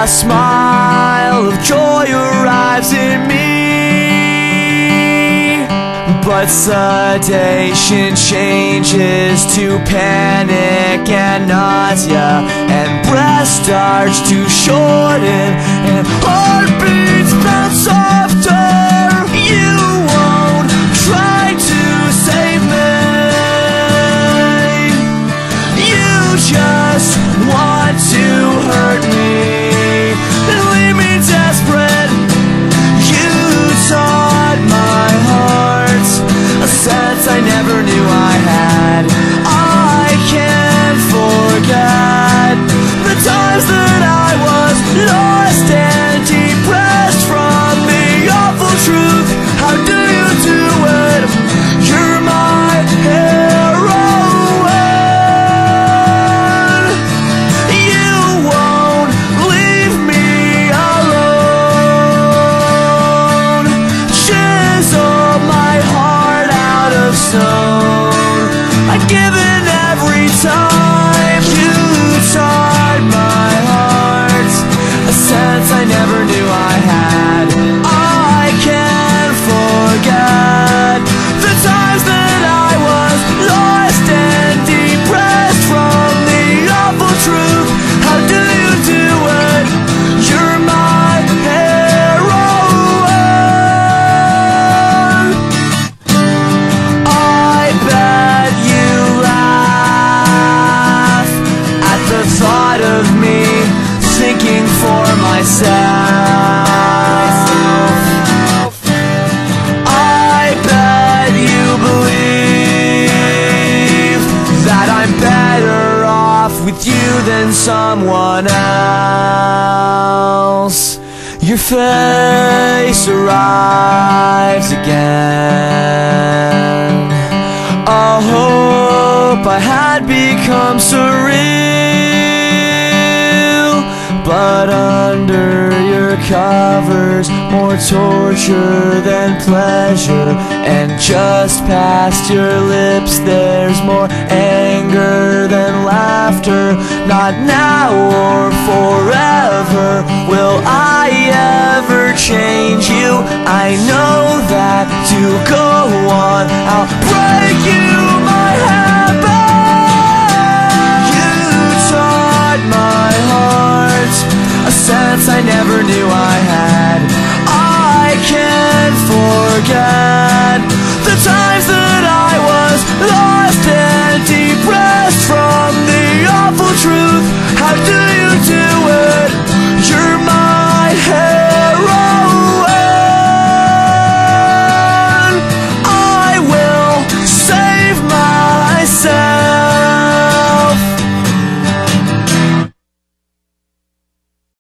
A smile of joy arrives in me, but sedation changes to panic and nausea, and breath starts to shorten, and heartbeats bounce softer. You won't try to save me, you just want to hurt me and leave me desperate. You taught my heart a sense I never knew I had. I can't forget the times that I was lost and depressed from the awful truth. How do you do it? You're my heroine. You won't leave me alone. Chisel my heart out of stone. I'd give in every time. You taught my heart a sense I never knew I had. I can't forget the times that I was lost and depressed from the awful truth. How do you do it? You're my heroine. I bet you laugh at the thought of me thinking for myself. I bet you believe that I'm better off with you than someone else. Your face arrives again. I hope I had become surreal, but under your covers more torture than pleasure, and just past your lips there's more anger than laughter. Not now or forever will I ever change you. I know that to go on I'll break you, my head.